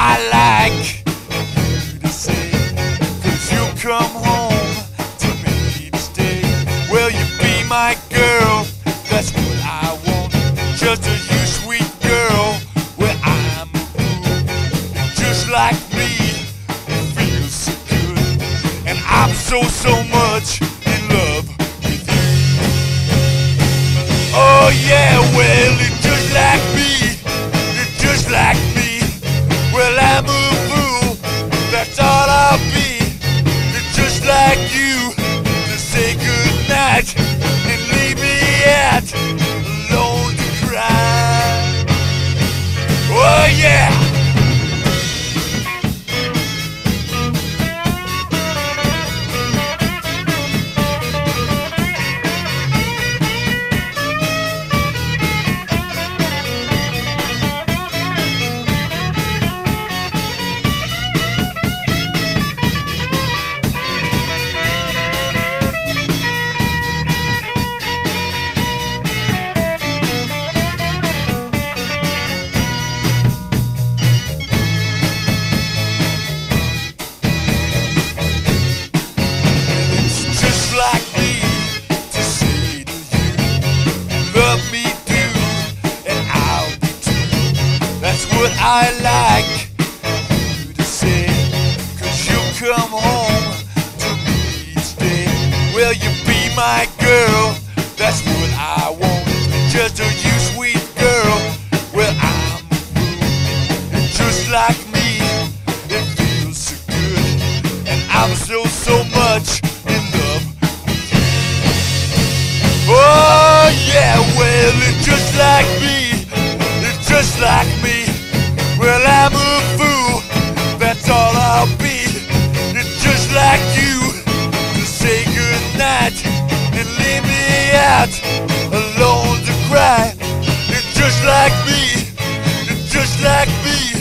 I like you to say, 'cause you'll come home to me to stay. Will you be my girl? That's what I want. Just a you sweet girl, where I'm a fool. Just like me, it feels so good. And I'm so much in love with you. Oh yeah, well it's just like me. It's just like me. Well I'm a fool, that's all I'll be. It's just like you to say goodnight and leave me out alone to cry. Oh yeah. Like me to say to you, love me too, and I'll be too. That's what I like you to say, 'cause you'll come home to me to stay. Will you be my girl? That's what I want. Just a you sweet girl, well I'm a fool. And just like me, it feels so good. And I'm so much in love. Oh yeah, well it's just like me. It's just like me. Well I'm a fool, that's all I'll be. It's just like you to say goodnight and leave me out alone to cry. It's just like me. It's just like me.